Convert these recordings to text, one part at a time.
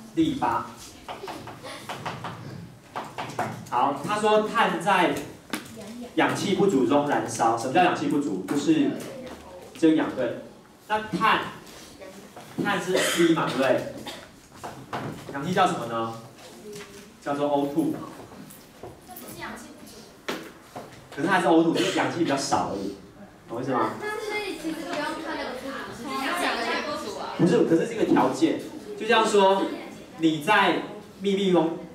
例8。好，他说碳在氧气不足中燃烧。什么叫氧气不足？就是这个氧对。那碳是 C 嘛，对不对？氧气叫什么呢？叫做 O2。可是它还是 O2，就是氧气比较少而已，懂我意思吗？ 所以其实不用看那个不足，是氧气不足啊。 不是，可是这个条件，就像说你在密闭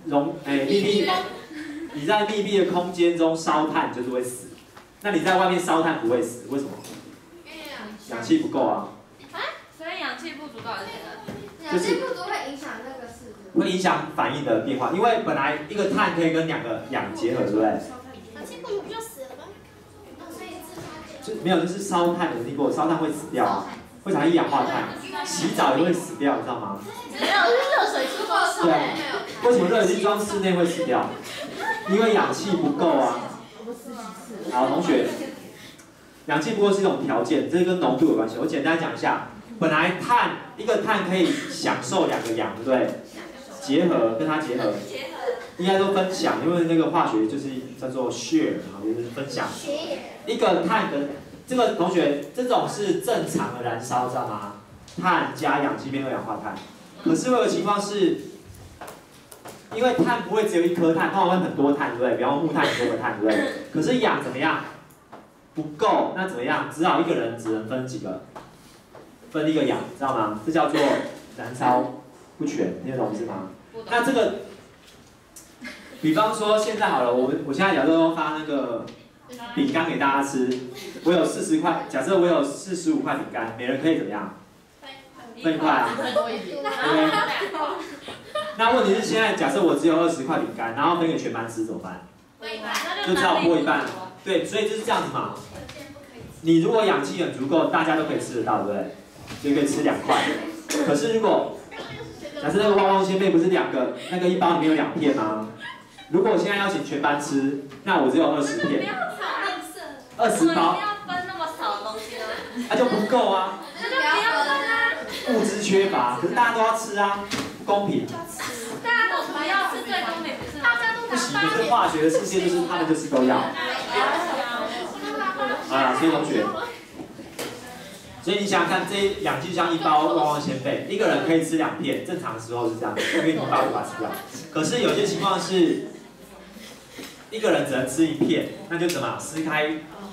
你在密闭的空间中烧炭就是会死，那你在外面烧炭不会死，为什么？氧气不够啊。 所以氧气不足到底是哪？ 氧气不足会影响那个是不会影响反应的变化，因为本来一个碳可以跟2个氧结合，对不对？ 氧气不足不就死了吗？ 没有，就是烧炭有听过，烧炭会死掉，会产生一氧化碳，洗澡也会死掉，你知道吗？ 只有热水器够烧。 对，为什么热水器装室内会死掉？因为氧气不够啊。好，同学，氧气不够是一种条件，这跟浓度有关系。我简单讲一下，本来一个碳可以享受2个氧，对不对？结合，跟它结合，应该都分享，因为那个化学就是叫做 share， 就是分享。一个碳跟这个同学，这种是正常的燃烧，知道吗？碳加氧气变2氧化碳。可是会有情况是，因为碳不会只有1颗碳，通常会很多碳，对不对？比方说木炭很多个碳，对不对？可是氧怎么样？不够，那怎么样？只好一个人只能分几个？分1个氧，知道吗？这叫做燃烧不全，你懂意思吗？那这个，比方说现在好了，我现在假设发那个饼干给大家吃，我有40块，假设我有45块饼干，每人可以怎么样？分1块啊。OK。那问题是现在假设我只有20块饼干，然后分给全班吃怎么办？就只好剥1半。对，所以就是这样子嘛。你如果氧气很足够，大家都可以吃得到，对不对？就可以吃2块。可是如果假设那个旺旺仙贝不是2个，那个1包里面有2片吗？如果我现在要请全班吃，那我只有20片。20包。 要分那么少的东西呢？ 那就不够啊。 那就不要分啊。 物资缺乏，可是大家都要吃啊，不公平。 大家都不要吃最公平，不是吗？大家都不行，可是化学的世界就是他们就是都要。啊，所以同学。所以你想想看，这氧气像1包旺旺仙贝，一个人可以吃2片，正常的时候是这样，因为你把它吃掉。可是有些情况是，一个人只能吃1片，那就怎么撕开？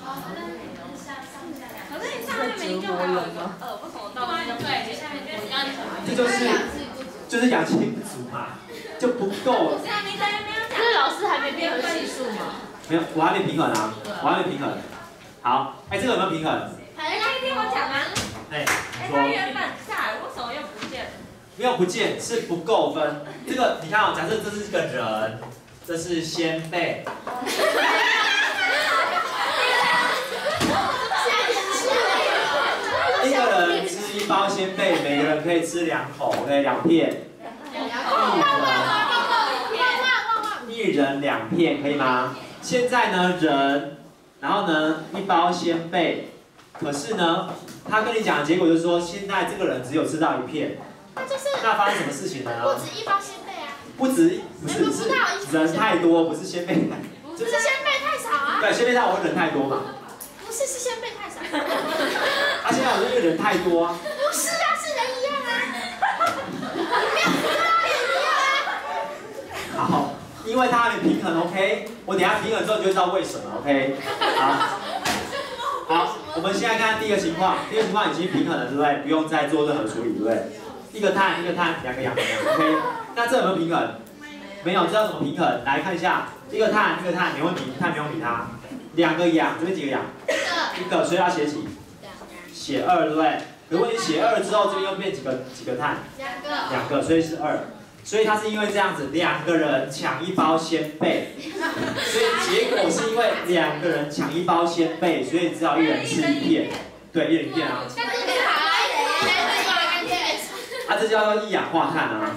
可是你上面明明就还有一个2，为什么到对，下面就刚这就是氧气不足嘛，就不够。 不是啊，你刚才没有讲。是老师还没变成系数吗？ 没有，我还没平衡啊，我还没平衡。好，这个有没有平衡？ 可以听我讲吗？它原本下来，为什么又不见了？ 没有不见，是不够分。这个你看假设这是个人，这是仙贝。一个人吃1包仙贝，每个人可以吃2口 ，OK，2片。一人2片，可以吗？现在呢，人，然后呢，1包仙贝。可是呢，他跟你讲的结果就是说，现在这个人只有吃到1片，那发生什么事情呢？ 不止1包仙贝啊！ 不是人太多，不是仙贝太， 不是仙贝太少啊！ 对，仙贝太多，人太多嘛。 不是仙贝太少。 现在我因为人太多啊。 不是啊，是人一样啊。没有吃到人一样啊。 好，因为它还没平衡 ，OK， 我等一下平衡之后你就知道为什么 ，OK， 好，我们现在看第一个情况，第一个情况已经平衡了，对不对？不用再做任何处理，对不对？一个碳，2个氧，OK， 那这有没有平衡？没有，这要怎么平衡？来看一下，一个碳，没问题，碳没有理它。2个氧，这边几个氧？1个，所以要写几？写2，对不对？可是问题写2之后，这边又变几个碳？2个，所以是2。所以它是因为这样子，2个人抢1包仙贝，所以结果是因为2个人抢1包仙贝，所以只好1人吃1片，对，1人1片啊。这叫做1氧化碳啊。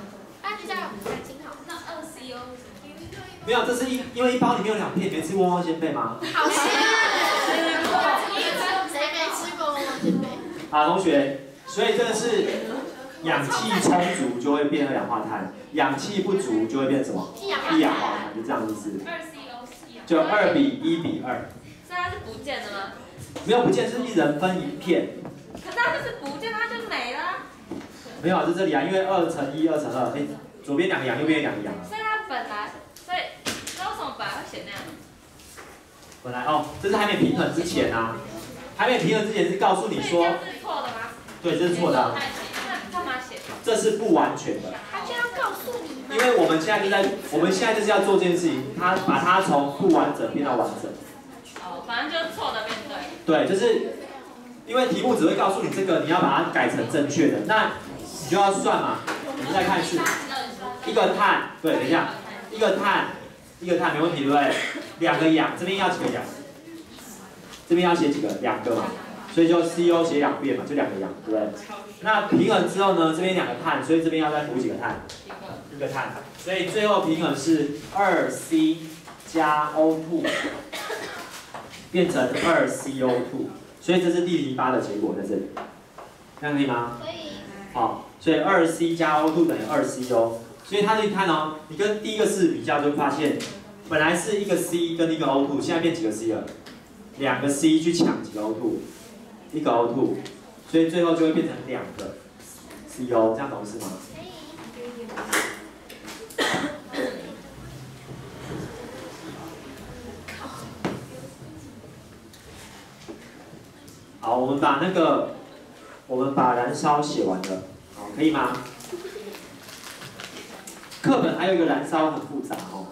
没有，这是因为1包里面有2片，你没吃过旺旺仙贝吗？ 好吃啊！谁没吃过旺旺仙贝？ 好，同学，所以这个是氧气充足就会变二氧化碳，氧气不足就会变什么？一氧化碳，就这样意思。就2比1比2。 所以它是不见的吗？ 没有不见，是一人分1片。 可是它就是不见，它就没了。 没有，在这里啊，因为2乘1，2乘2，哎，左边2个氧，右边2个氧。 所以它本来，所以那为什么本来会写那样？ 本来哦，这是还没平衡之前啊，还没平衡之前是告诉你说， 这是错的吗？ 对，这是错的、啊。 那干嘛写？ 这是不完全的。 他就要告诉你。 因为我们现在就是要做这件事情，把它从不完整变到完整。 哦，反正就是错的变对。 对，就是因为题目只会告诉你这个，你要把它改成正确的，那你就要算嘛。我们再看一次，一个碳，对，等一下，一个碳没问题，对不对？2个氧，这边要几个氧？这边要写几个？2个嘛，所以就 CO 写2遍嘛，就2个氧，对不对？那平衡之后呢，这边2个碳，所以这边要再补几个碳？一个碳，所以最后平衡是2C 加 O2 变成2CO2，所以这是第08的结果在这里，这样可以吗？ 可以。 好，所以2C 加 O2 等于2CO，所以它你看哦，你跟第一个式比较就发现，本来是一个 C 跟一个 O2，现在变几个 C 了？2个 C 去抢几个 O2，一个 O2，所以最后就会变成2个 CO， 这样懂是吗？好，我们把燃烧写完了，好，可以吗？课本还有一个燃烧很复杂哦。